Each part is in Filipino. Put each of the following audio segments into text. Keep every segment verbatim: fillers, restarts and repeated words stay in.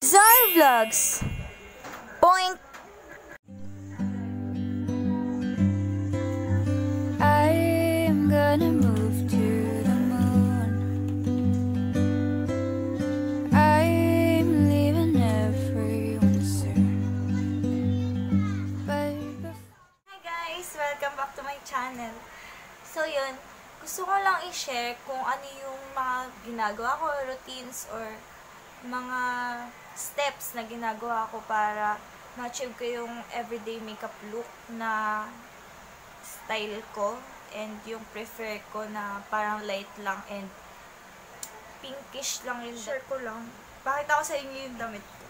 Zar Vlogs. Point. I'm gonna move to the moon. I'm leaving everyone soon. But Hi guys! Welcome back to my channel. So yun, gusto ko lang i-share kung ano yung mga ginagawa ko, routines, or mga steps na ginagawa ko para ma-achieve ko yung everyday makeup look na style ko and yung prefer ko na parang light lang and pinkish lang yung share ko lang. Pakita ko sa inyo yung damit ko.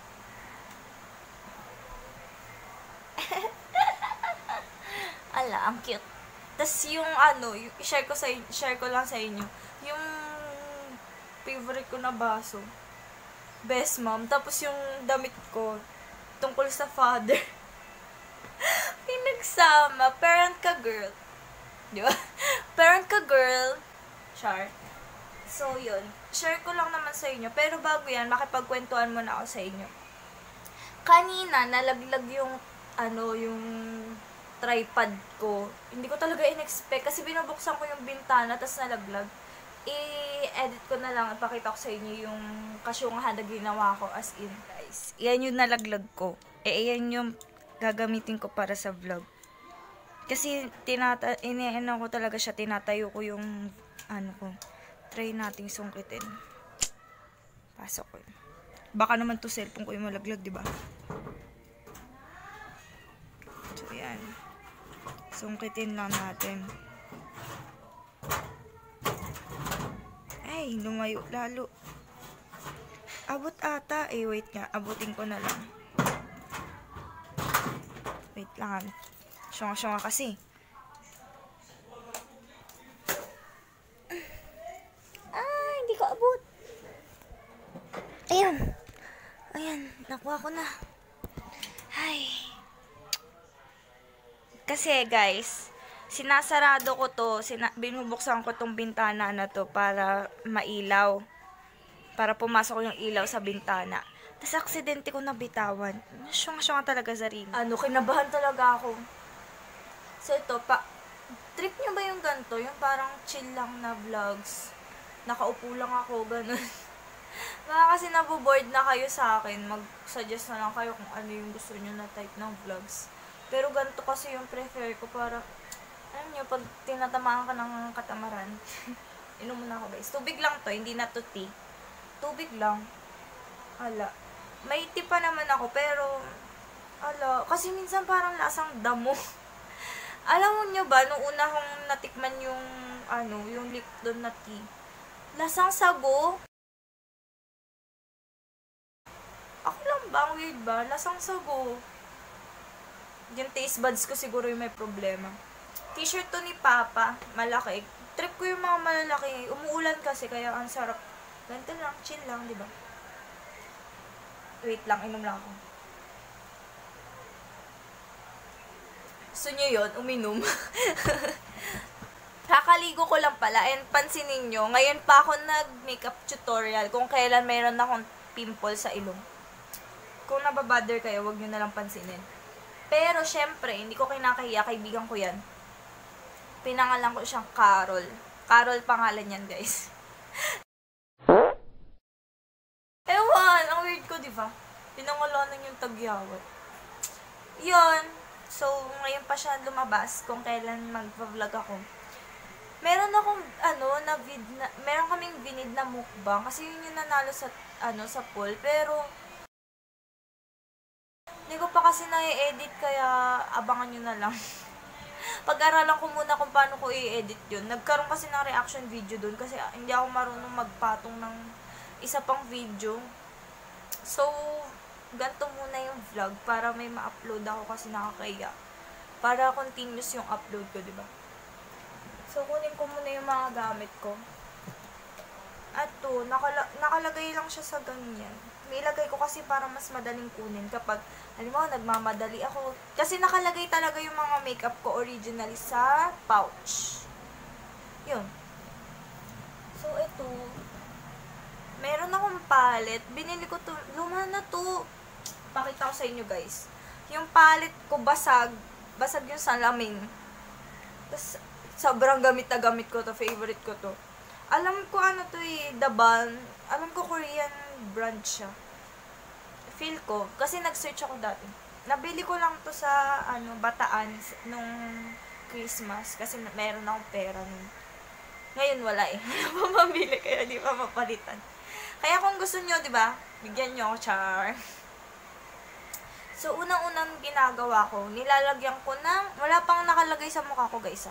Ala, ang cute. Tapos yung ano, yung share ko sa share ko lang sa inyo, yung favorite ko na baso. Best mom. Tapos yung damit ko tungkol sa father. Pinagsama. Parent ka girl. Di ba? Parent ka girl. Char. So, yun. Share ko lang naman sa inyo. Pero bago yan, makipagkwentuhan muna ako sa inyo. Kanina, nalaglag yung ano, yung tripod ko. Hindi ko talaga in-expect kasi binubuksan ko yung bintana tapos nalaglag. I-edit ko na lang at pakita ko sa inyo yung kasyungahan na ginawa ko as in. Guys, yan yung nalaglag ko. Eh, yan yung gagamitin ko para sa vlog. Kasi, tinata iniano ko talaga siya, tinatayo ko yung, ano ko, try nating sungkitin. Pasok ko. Baka naman to cellphone ko yung malaglag, diba? So, yan. Sungkitin lang natin. Ay, lumayo lalo. Abot ata. Eh, wait nga. Abutin ko na lang. Wait lang. Syunga-syunga kasi. Ah, hindi ko abot. Ayan. Ayan. Nakuha ko na. Ay. Kasi, guys, sinasarado ko to, sina binubuksan ko tong bintana na to para mailaw. Para pumasok yung ilaw sa bintana. Tapos, aksidente ko nabitawan. Syunga-syunga talaga sa ring. Ano, kinabahan talaga ako. So, ito, pa, trip nyo ba yung ganito? Yung parang chill lang na vlogs. Nakaupo lang ako, ganun. Baka kasi naboboard na kayo sa akin. Mag-suggest na lang kayo kung ano yung gusto nyo na type ng vlogs. Pero ganito kasi yung prefer ko para, alam nyo, pag tinatamaan ka ng katamaran, inom muna ako guys. Tubig lang to, hindi na to tea. Tubig lang. Ala. May tea pa naman ako, pero, ala, kasi minsan parang lasang damo. Alam mo nyo ba, nung una kong natikman yung, ano, yung Lipton na tea, lasang sago. Ako lang ba? Ang weird ba? Lasang sago. Yung taste buds ko siguro yung may problema. T-shirt to ni Papa. Malaki. Trip ko yung mga malalaki. Umuulan kasi kaya ang sarap. Ganito lang. Chill lang, di ba? Wait lang. Inom lang ako. Gusto nyo yun? Uminom. Kakaligo ko lang pala. And pansinin nyo, ngayon pa ako nag-makeup tutorial kung kailan mayroon akong pimple sa ilong. Kung nababother kayo, wag nyo na lang pansinin. Pero, syempre, hindi ko kinakahiya. Kaibigan ko yan. Pinangalan ko siyang Carol. Carol pangalan yan, guys. Ewan, ang weird ko, diba? Pinangalanan yung tagyawat. Yun. So, ngayon pa siya lumabas kung kailan mag-vlog ako. Meron akong, ano, na vid na, meron kaming binid na mukbang. Kasi yun yung nanalo sa, ano, sa poll. Pero, hindi ko pa kasi na-edit kaya abangan nyo na lang. Pag-aralan ko muna kung paano ko i-edit yun. Nagkaroon kasi ng reaction video dun kasi hindi ako marunong magpatong ng isa pang video. So, ganito muna yung vlog para may ma-upload ako kasi nakakaya. Para continuous yung upload ko, diba? So, kunin ko muna yung mga gamit ko. At to, nakala nakalagay lang siya sa ganyan. Nilagay ko kasi para mas madaling kunin kapag, alam mo, nagmamadali ako. Kasi nakalagay talaga yung mga makeup ko originally sa pouch. Yun. So, ito, Meron akong palette. Binili ko to. Luma na to. Pakita ko sa inyo, guys. Yung palette ko basag. Basag yung salamin. Tapos, sobrang gamit na gamit ko to. Favorite ko to. Alam ko ano to eh. The Balm. Alam ko Korean brand siya. Feel ko. Kasi nag-search ako dati. Nabili ko lang to sa ano Bataan nung Christmas. Kasi meron akong pera nun. Ngayon wala eh. Wala pa mabili kaya di pa mapalitan. Kaya kung gusto nyo, di ba, bigyan nyo ako, char. So, unang-unang ginagawa ko, nilalagyan ko ng, wala pang nakalagay sa mukha ko, guys, ah.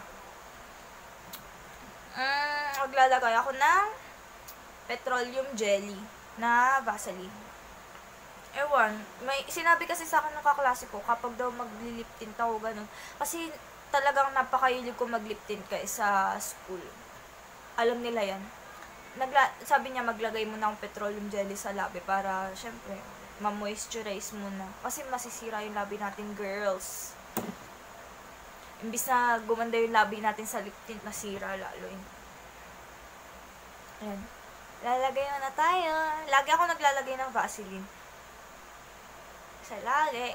Mm, maglalagay ako ng petroleum jelly na Vaseline. Ewan, may, sinabi kasi sa akin ng kaklase ko, kapag daw mag-lip tint ako, ganun. Kasi talagang napakahilig ko mag-lip tint kay sa school. Alam nila yan. Nagla sabi niya maglagay mo ng petroleum jelly sa labi para, syempre, ma-moisturize muna. Kasi masisira yung labi natin, girls. Imbis na gumanda yung labi natin sa lip tint, nasira lalo yun. Ayan. Lalagay na na tayo. Lagi ako naglalagay ng Vaseline. Sa lagi.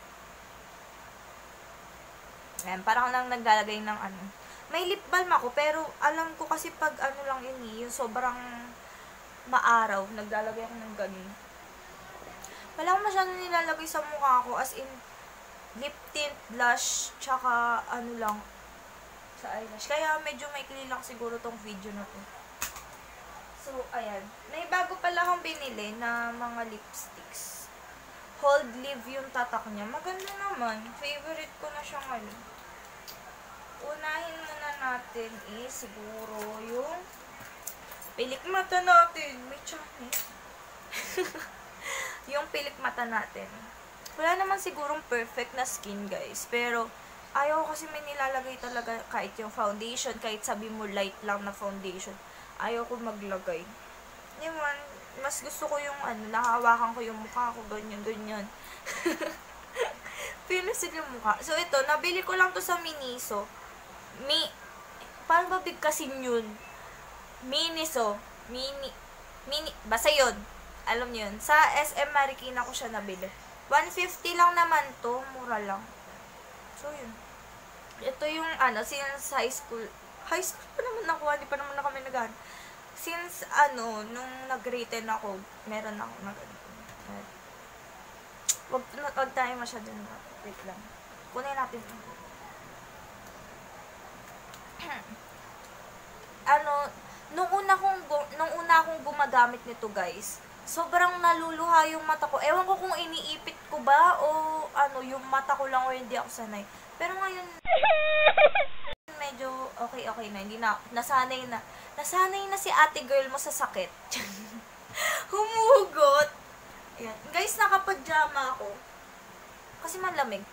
Ayan, parang lang naglalagay ng ano. May lip balm ako, pero alam ko kasi pag ano lang yun eh, yung sobrang maaraw, naglalagay ako ng ganun. Wala akong masyadong nilalagay sa mukha ko, as in, lip tint, blush, tsaka ano lang, sa eyelash. Kaya medyo maikli lang siguro tong video na to. So, ayan. May bago pala akong binili na mga lipsticks. Hold Live yung tatak niya. Maganda naman. Favorite ko na siya ngayon. Unahin muna natin is siguro yung pilik mata natin. May chani. Yung pilik mata natin. Wala naman sigurong perfect na skin, guys. Pero, ayaw kasi may nilalagay talaga kahit yung foundation, kahit sabi mo light lang na foundation. Ayaw ko maglagay. Diba, mas gusto ko yung ano, nakahawakan ko yung mukha ko, ganyan, ganyan. Pinisil yung mukha. So, ito, nabili ko lang to sa Miniso. Mi, paano ba bigkasin yun? Miniso. Mini, mini, basta yun. Alam nyo yun. Sa S M Marikina ko siya nabili. one fifty lang naman to. Mura lang. So, yun. Ito yung, ano, since high school. High school pa naman nakuha. Di pa naman na kami nag Since, ano, nung nag-written ako, meron ako nag Wag, wag tayo masyado na. Wait lang. Kunin natin ito. Ano, nung una kong nung una akong gumagamit nito, guys, sobrang naluluha yung mata ko. Ewan ko kung iniipit ko ba o ano, yung mata ko lang o hindi ako sanay. Pero ngayon medyo okay-okay na, hindi na nasanay na. Nasanay na si ate girl mo sa sakit. Humugot. Ayan. Guys, nakapajama ako. Kasi malamig.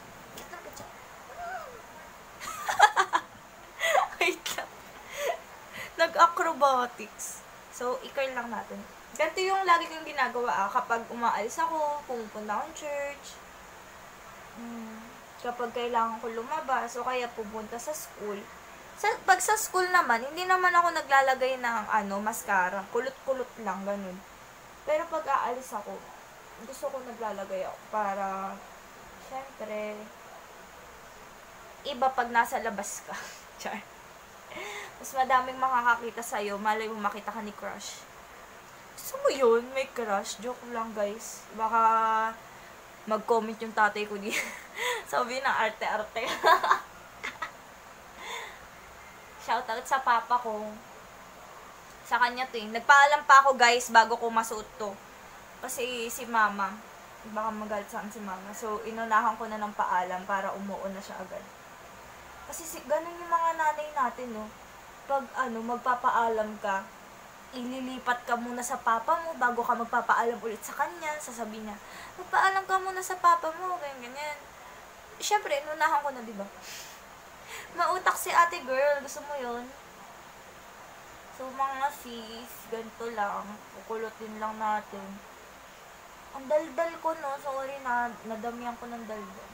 Wait lang. Nag-acrobatics. So, i-curl lang natin. Ganito yung lagi kong ginagawa ah, kapag umaalis ako, pumupunta akong church. Hmm, kapag kailangan ko lumabas, o kaya pupunta sa school. Sa, pag sa school naman, hindi naman ako naglalagay ng ano, mascara. Kulot-kulot lang, ganun. Pero pag aalis ako, gusto ko naglalagay ako para, syempre, iba pag nasa labas ka. Char. Mas madaming makakakita sa'yo, malay mo makita ka ni crush. Gusto mo yun? May crush? Joke lang, guys. Baka mag-comment yung tatay ko di. Sabi na arte-arte. Shoutout sa papa ko. Sa kanya to eh. Nagpaalam pa ako, guys, bago ko masuot to. Kasi si mama, baka magalit sa akin si mama. So, inunahan ko na ng paalam para umuon na siya agad. Kasi si, ganun yung mga nanay natin, no. Pag, ano, magpapaalam ka, ililipat ka muna sa papa mo bago ka magpapaalam ulit sa kanya. Sasabihin niya, magpaalam ka muna sa papa mo, ganyan, ganyan. Siyempre, inunahan ko na, diba? Mautak si ate girl. Gusto mo yun? So, mga sis, ganito lang. Kukulutin lang natin. Ang daldal ko, no? Sorry na, nadamihan ko ng daldal.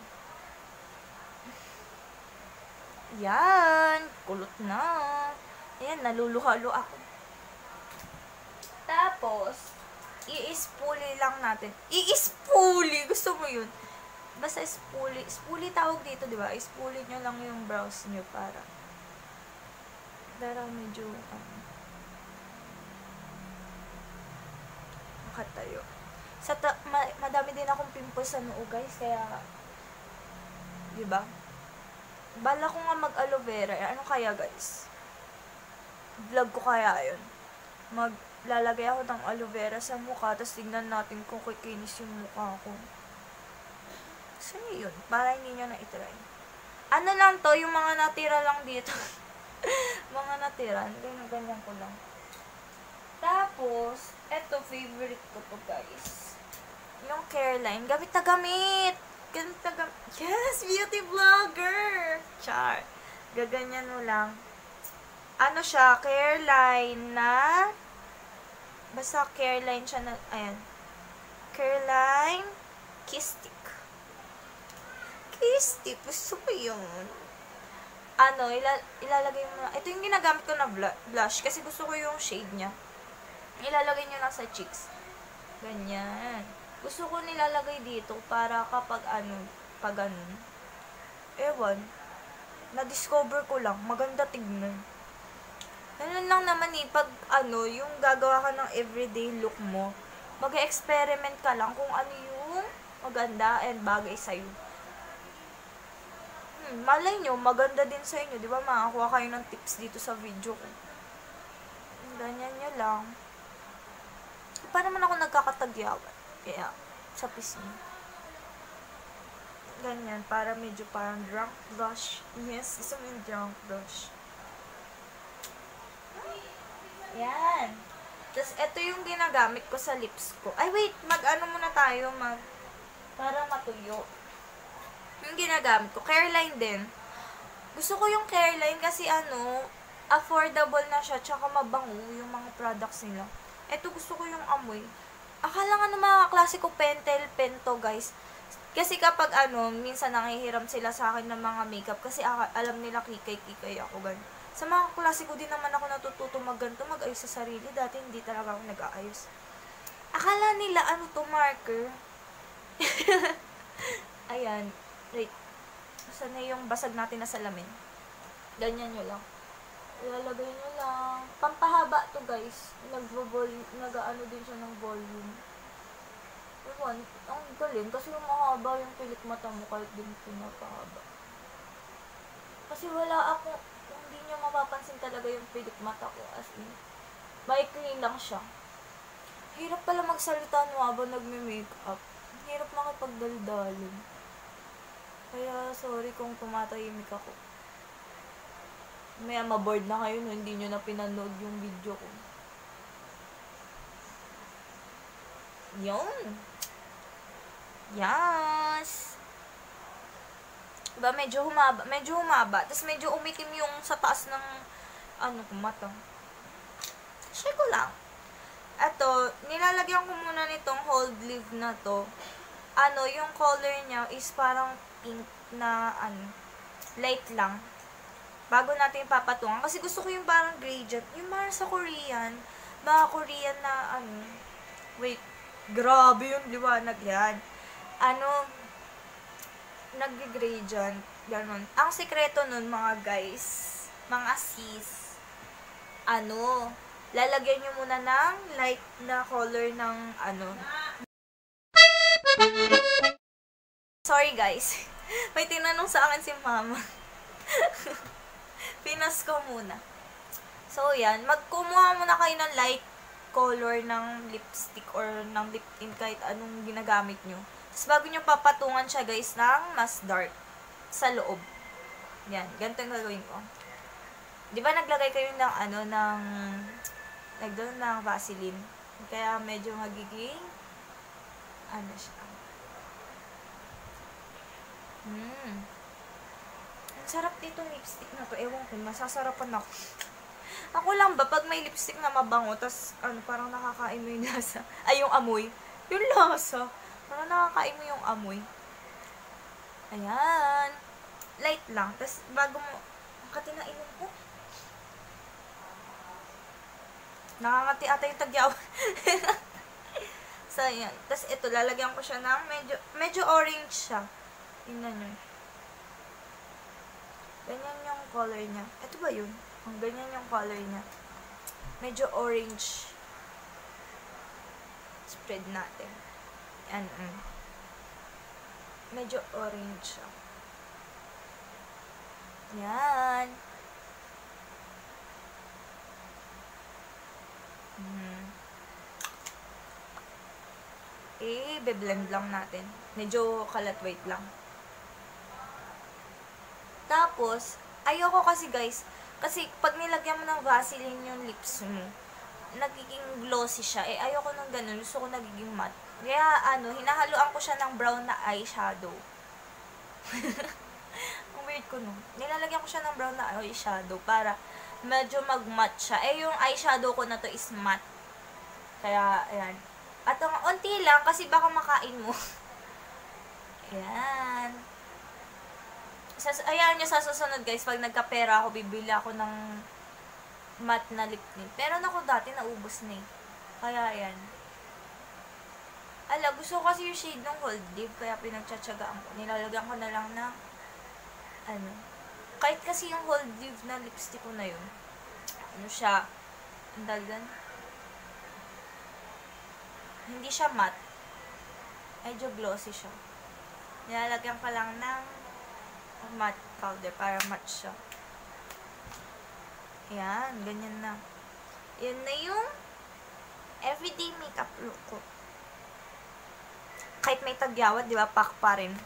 Yan. Kulot na. Ayan, naluluhalo ako. Tapos, Tapos, i-spoolie lang natin. I-spoolie! Gusto mo yun? Basta spoolie. Spoolie tawag dito, di ba? I-spoolie nyo lang yung brows nyo para. Pero medyo, um, makatayo. Sa ta- ma- madami din akong pimples sa noo, guys. Kaya, di ba? Bala ko nga mag-aloe vera. Eh, ano kaya, guys? Vlog ko kaya yun. Maglalagay ako ng aloe vera sa mukha, tapos tignan natin kung kikinis yung mukha ko. So, yun. Para hindi nyo na itry. Ano lang to, yung mga natira lang dito. Mga natira. Ganyan, ganyan ko lang. Tapos, eto, favorite ko to, guys. Yung Careline. Gamit na gamit! Gamit na gamit. Yes! Beauty vlogger! Char. Gaganyan mo lang. Ano siya? Careline na... Basta Careline siya na... Ayan. Careline Kiss Stick. Kiss Stick. Gusto ko yun. Ano, ilal ilalagay mo na... Ito yung ginagamit ko na blush. Kasi gusto ko yung shade niya. Ilalagay nyo lang sa cheeks. Ganyan. Gusto ko nilalagay dito para kapag ano, pag ano, ewan, na-discover ko lang, maganda tignan. Ganun lang naman eh, pag ano, yung gagawa ka ng everyday look mo, mag-experiment ka lang kung ano yung maganda and bagay sa'yo. Hmm, malay nyo, maganda din sa inyo, di ba? Makakuha kayo ng tips dito sa video ko. Ganyan nyo lang. Pa naman ako nagkakatagyawan. Kaya, sa pisngi. Ganyan, para medyo parang drunk blush. Yes, gusto mo yung drunk blush. Yan. Tapos, ito yung ginagamit ko sa lips ko. Ay, wait, mag-ano muna tayo, mag, para matuyo. Yung ginagamit ko, Careline din. Gusto ko yung Careline kasi ano, affordable na siya, tsaka mabango yung mga products nila. Ito gusto ko yung amoy. Akala nga ng mga klase ko pentel pen to, guys. Kasi kapag ano, minsan nangihiram sila sa akin ng mga makeup kasi alam nila kikay-kikay ako ganun. Sa mga klase ko din naman ako natututo magganto, mag-ayos sa sarili. Dati hindi talaga ako nag-aayos. Akala nila ano to, marker. Ayan. Wait. Saan na yung basag natin na salamin? Ganyan nyo lang. Ilalagay nyo lang. Pampahaba to, guys. Nag-volume, nag-ano din siya ng volume. Ewan, ang galing. Kasi yung mahaba yung pilik mata mo kahit din pinapahaba. Kasi wala ako, hindi nyo mapapansin talaga yung pilik mata ko. As in, maikli lang siya. Hirap pala magsalita no habang nagme-makeup. Hirap makipagdaldalin. Kaya, sorry kung tumatahimik ako. May maboard na kayo no, hindi nyo na pinanood yung video ko. Yun. Yes. Diba, medyo humaba. Medyo humaba. Tapos medyo umitim yung sa taas ng ano, mata. Share ko lang. Ito, nilalagyan ko muna nitong hold leaf na to. Ano, yung color niya is parang pink na, ano, light lang. Bago natin papatungan. Kasi gusto ko yung parang gradient. Yung parang sa Korean. Mga Korean na, ano, wait, grabe yung liwanag yan. Ano, nag-gradient. Ganon. Ang sekreto nun, mga guys, mga sis, ano, lalagyan nyo muna ng light na color ng, ano, sorry guys, may tinanong sa akin si mama. Pinas ko muna. So, yan. Magkumuha muna kayo ng light color ng lipstick or ng lip tint kahit anong ginagamit nyo. Tapos, bago nyo papatungan siya, guys, ng mas dark sa loob. Yan. Ganito yung gagawin ko. Di ba naglagay kayo ng, ano, ng, nagdoon ng Vaseline. Kaya, medyo magiging, ano siya. Hmm. Ang sarap ditong lipstick na to. Ewan ko, masasarapan ako. Ako lang ba, pag may lipstick na mabango, tas ano, parang nakakain mo yung lasa. Ay, yung amoy. Yung lasa. Parang nakakain mo yung amoy. Ayan. Light lang. Tas bago mo, ang katinainom ko. Nakangati ata yung tagyaw. So, yan. Tapos, ito, lalagyan ko siya ng medyo, medyo orange siya. Tingnan nyo. Ganyan yung color niya. Ito ba yun? Ang ganyan yung color niya. Medyo orange. Spread natin. Yan. Mm. Medyo orange siya. Yan. Hmm. Eh, be-blend lang natin. Medyo kalat white lang. Tapos, ayoko kasi guys, kasi pag nilagyan mo ng Vaseline yung lips mo, nagiging glossy siya. Eh, ayoko nung ganun. Gusto ko nagiging matte. Kaya, ano, hinahaluan ko siya ng brown na eyeshadow. Ang weird ko nun. Nilalagyan ko siya ng brown na eyeshadow para medyo mag-matte siya. Eh, yung eyeshadow ko na to is matte. Kaya, ayan. At ang unti lang, kasi baka makain mo. Ayan. Sas ayan yung sa susunod guys, pag nagkapera ako, bibili ako ng matte na lip tint. Pero ako dati, naubos na eh. Kaya, ayan. Ala, gusto ko kasi yung shade ng Hold Deep, kaya pinagtsatsagaan ko. Nilalagyan ko na lang na, ano, kahit kasi yung Hold Deep na lipstick ko na yun, ano siya, ang dalgan, hindi siya matte. Medyo glossy siya. Nilalagyan ka lang ng matte powder para matte siya. Ayan, ganyan na. Yan na yung everyday makeup look ko. Kahit may tagyawat, di ba, pak pa rin.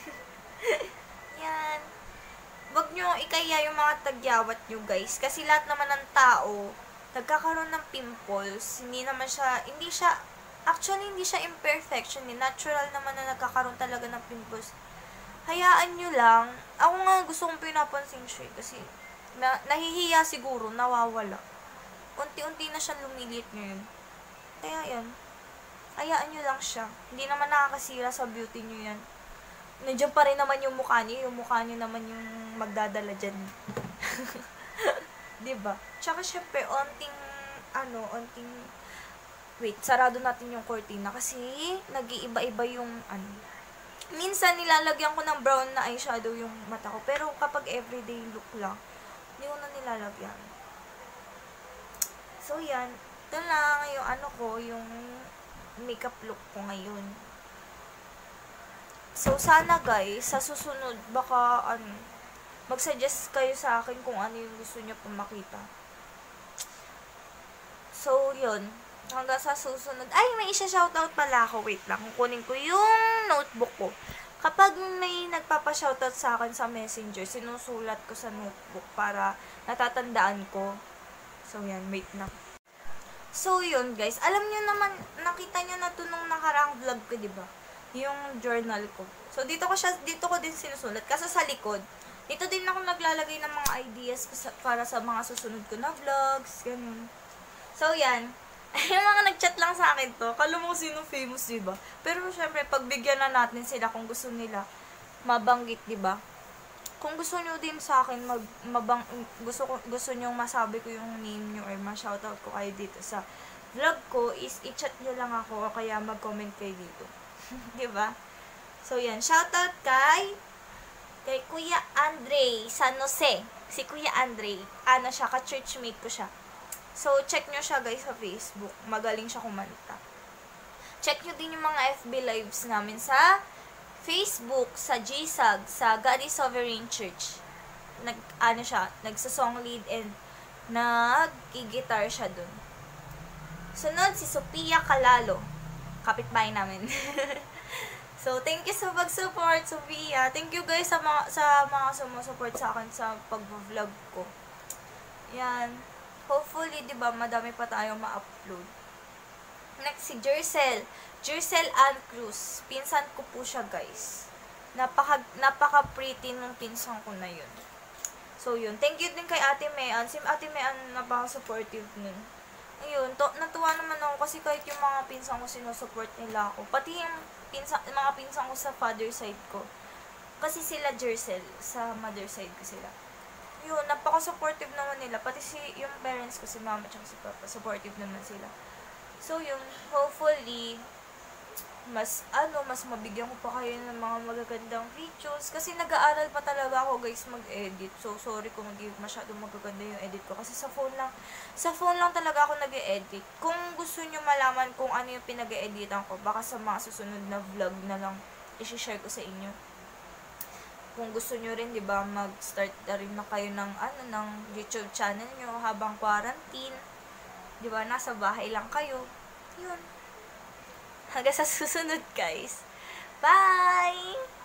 Yan. Wag nyo ikaya yung mga tagyawat nyo, guys. Kasi lahat naman ng tao, nagkakaroon ng pimples. Hindi naman siya, hindi siya, actually, hindi siya imperfection. Eh. Natural naman na nagkakaroon talaga ng pimples. Hayaan nyo lang. Ako nga gusto kong pinapansin siya. Kasi, na, nahihiya siguro, nawawala. Unti-unti na siya lumilit ngayon. Kaya yan. Hayaan nyo lang siya. Hindi naman nakakasira sa beauty nyo yan. Nandiyan pa rin naman yung mukha nyo. Yung mukha nyo naman yung magdadala dyan. Diba? Tsaka syempre, onting, ano, onting, wait, sarado natin yung cortina. Kasi, nag-iiba-iba yung, ano, minsan nilalagyan ko ng brown na eyeshadow yung mata ko. Pero kapag everyday look lang, hindi ko na nilalagyan. So, yan. Ito lang yung ano ko, yung makeup look ko ngayon. So, sana guys, sa susunod, baka, ano, mag-suggest kayo sa akin kung ano yung gusto nyo pa makita. So, yun. Hanggang sa susunod. Ay, may isa-shoutout pala ako. Wait lang. Kukunin ko yung notebook ko. Kapag may nagpapa-shoutout sa akin sa messenger, sinusulat ko sa notebook para natatandaan ko. So, yan. Wait na. So, yun, guys. Alam nyo naman, nakita nyo na ito nung nakaraang vlog ko, diba? Yung journal ko. So, dito ko siya, dito ko din sinusulat. Kasi sa likod, dito din ako naglalagay ng mga ideas para sa mga susunod ko na vlogs. Ganun. So, yan. Yung mga nag-chat lang sa akin to, kala mo sino famous, diba? Pero syempre, pagbigyan na natin sila kung gusto nila mabanggit, diba? Kung gusto nyo din sa akin, mag, mabang, gusto, gusto nyo masabi ko yung name nyo or ma-shoutout ko kayo dito sa vlog ko, is i-chat nyo lang ako o kaya mag-comment kayo dito. Diba? So, yan. Shoutout kay kay Kuya Andre San Jose. Si Kuya Andre, ano siya, ka-churchmate ko siya. So, check nyo siya guys sa Facebook. Magaling siya kumanta. Check nyo din yung mga F B lives namin sa Facebook, sa G S A G, sa God is Sovereign Church. Nag, ano siya, nagsa-song lead and nag-gitar siya dun. Sunod, si Sophia Calalo. Kapitbahay namin. So, thank you sa pag-support, Sophia. Thank you guys sa mga, sa mga sumusupport sa akin sa pag-vlog ko. Yan. Hopefully, di ba, madami pa tayong ma-upload. Next, si Jercel. Jercel Ann Cruz. Pinsan ko po siya, guys. Napaka, napaka-pretty nung pinsan ko na yun. So, yun. Thank you din kay Ate Mean. Si Ate Mean, napaka-supportive nun. Ayun, to, natuwa naman ako kasi kahit yung mga pinsan ko sinusupport nila ako. Pati yung pinsan, mga pinsan ko sa father side ko. Kasi sila Jercel, sa mother side ko sila. yun, napaka-supportive naman nila. Pati si, yung parents ko, si mama at si papa, supportive naman sila. So, yung, hopefully, mas, ano, mas mabigyan ko pa kayo ng mga magagandang videos. Kasi nag-aaral pa talaga ako, guys, mag-edit. So, sorry kung hindi masyadong magaganda yung edit ko. Kasi sa phone lang, sa phone lang talaga ako nag-edit. Kung gusto nyo malaman kung ano yung pinag-editan ko, baka sa mga susunod na vlog na lang, i-share ko sa inyo. Kung gusto nyo rin, di ba, mag-start na rin na kayo ng, ano, ng YouTube channel nyo habang quarantine. Di ba, nasa bahay lang kayo. Yun. Hanggang sa susunod, guys. Bye!